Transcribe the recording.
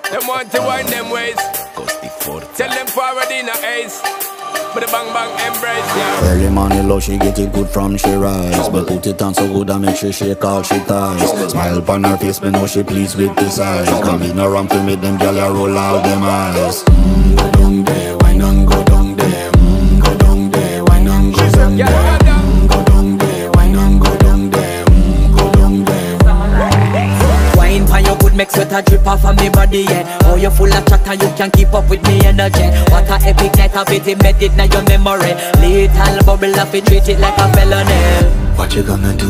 Them want to wind them ways. Tell them forward in a ace. But the bang bang embrace, yeah. Early morning love, she get it good from she rise. But put it on so good and make she shake all she ties. Smile upon her face, me know she pleased with this eyes. Come in around to make them gyal roll out them eyes. Go down there, wine and go down there. Go down there, wine and go down there. Go down there, wine and go down there. Go down there. Wine for your good, make sweat a drip off of me body, yeah. Oh, you full of chatter, you can keep up with me energy. What a epic night of it, embedded in your memory. Little bubble up, it treat it like a felony. What you gonna do